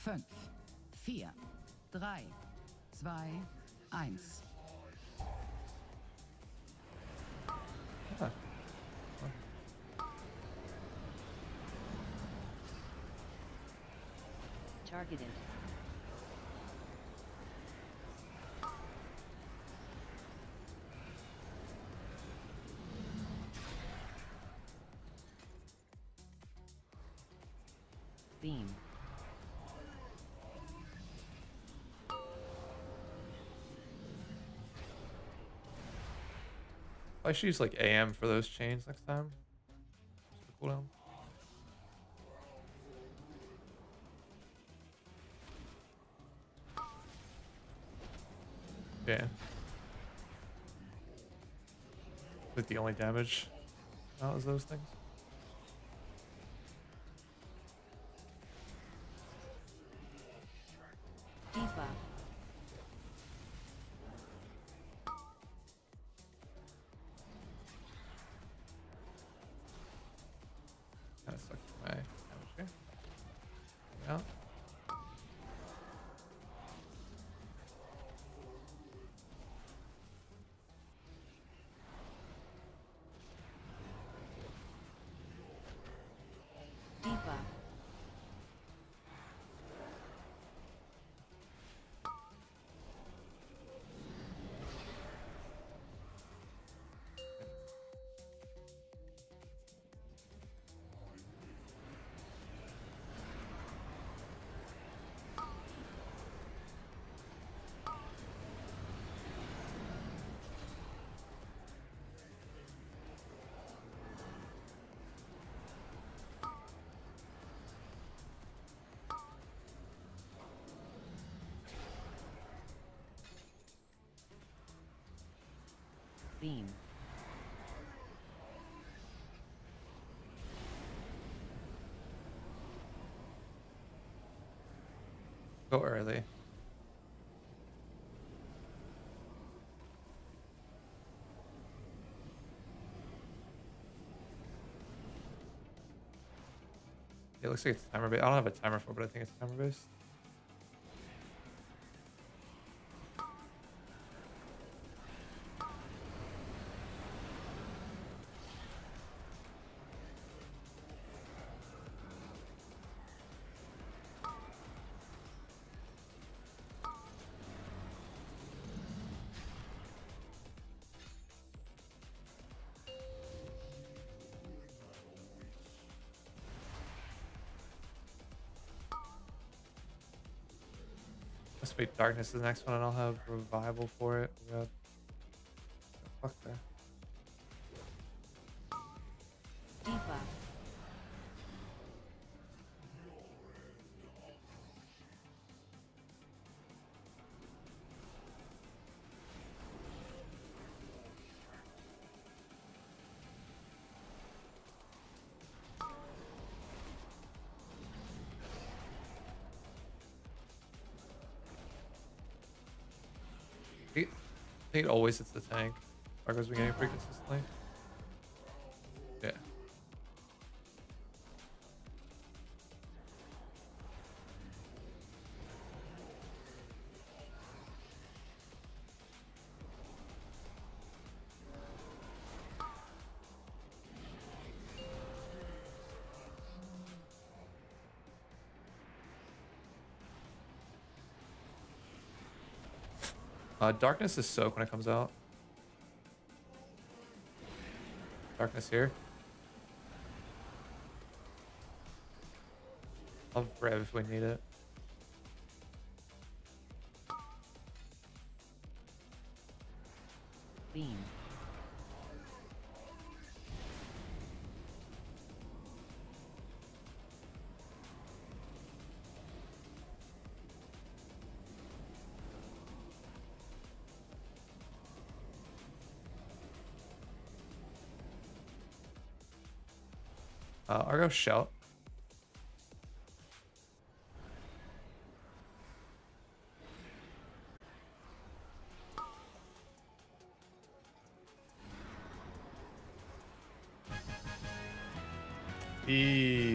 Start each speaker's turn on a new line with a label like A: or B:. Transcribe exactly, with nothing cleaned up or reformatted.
A: fünf, vier, drei, zwei, eins.
B: Ah.
C: Targeted. Beam.
B: I should use like A M for those chains next time. Just for cooldown. Yeah. Like the only damage out is those things.
C: Debuff.
B: Kind of sucks for my damage here. Yeah.
C: Debuff. Beam.
B: Go early. It looks like it's timer based. I don't have a timer for it, but I think it's timer based. Let's wait. Darkness is the next one, and I'll have revival for it. We got fuck there.
C: Debuff.
B: I think it always hits the tank. Argo's been getting pretty consistently. Yeah. Uh, darkness is soak when it comes out. Darkness here. I'll have Rev if we need it.
C: Beam.
B: Uh, Argo shout. E